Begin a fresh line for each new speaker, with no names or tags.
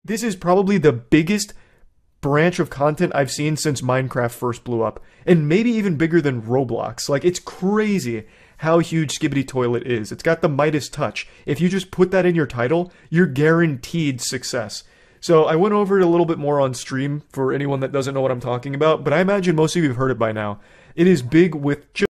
This is probably the biggest branch of content I've seen since Minecraft first blew up, and maybe even bigger than Roblox. Like, it's crazy how huge Skibidi Toilet is. It's got the Midas touch. If you just put that in your title, you're guaranteed success. So I went over it a little bit more on stream for anyone that doesn't know what I'm talking about, but I imagine most of you have heard it by now. It is big with